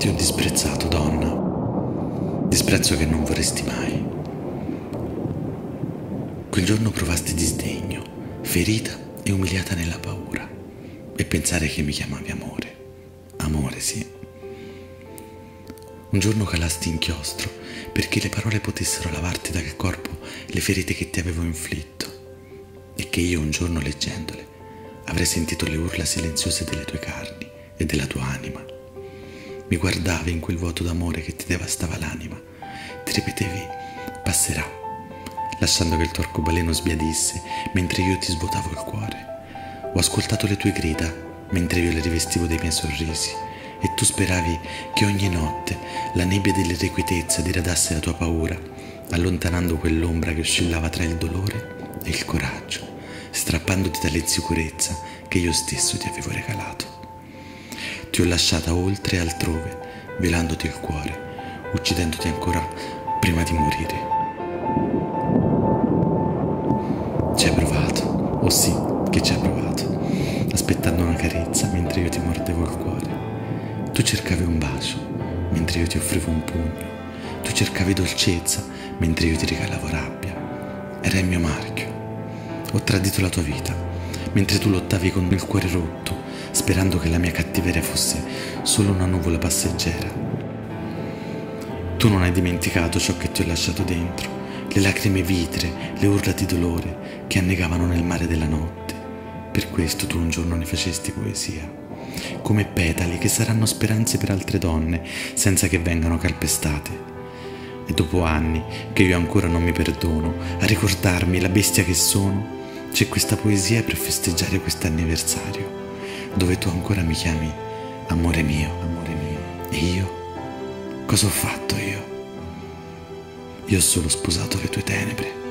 Ti ho disprezzato, donna, disprezzo che non vorresti mai. Quel giorno provasti disdegno, ferita e umiliata nella paura, e pensare che mi chiamavi amore. Amore, sì. Un giorno calasti inchiostro perché le parole potessero lavarti dal corpo le ferite che ti avevo inflitto, e che io un giorno leggendole avrei sentito le urla silenziose delle tue carni e della tua anima. Mi guardavi in quel vuoto d'amore che ti devastava l'anima, ti ripetevi passerà, lasciando che il tuo arcobaleno sbiadisse mentre io ti svuotavo il cuore. Ho ascoltato le tue grida mentre io le rivestivo dei miei sorrisi, e tu speravi che ogni notte la nebbia dell'irrequietezza diradasse la tua paura, allontanando quell'ombra che oscillava tra il dolore e il coraggio, strappandoti dall'insicurezza che io stesso ti avevo regalato. Ti ho lasciata oltre e altrove, velandoti il cuore, uccidendoti ancora prima di morire. Ci hai provato, oh sì, che ci hai provato, aspettando una carezza mentre io ti mordevo il cuore. Tu cercavi un bacio, mentre io ti offrivo un pugno. Tu cercavi dolcezza, mentre io ti regalavo rabbia. Era il mio marchio. Ho tradito la tua vita, mentre tu lottavi con il cuore rotto, sperando che la mia cattiveria fosse solo una nuvola passeggera. Tu non hai dimenticato ciò che ti ho lasciato dentro, le lacrime vitree, le urla di dolore che annegavano nel mare della notte. Per questo tu un giorno ne facesti poesia, come petali che saranno speranze per altre donne, senza che vengano calpestate. E dopo anni che io ancora non mi perdono, a ricordarmi la bestia che sono, c'è questa poesia per festeggiare quest'anniversario, dove tu ancora mi chiami amore mio, amore mio. E io? Cosa ho fatto io? Io ho solo sposato le tue tenebre.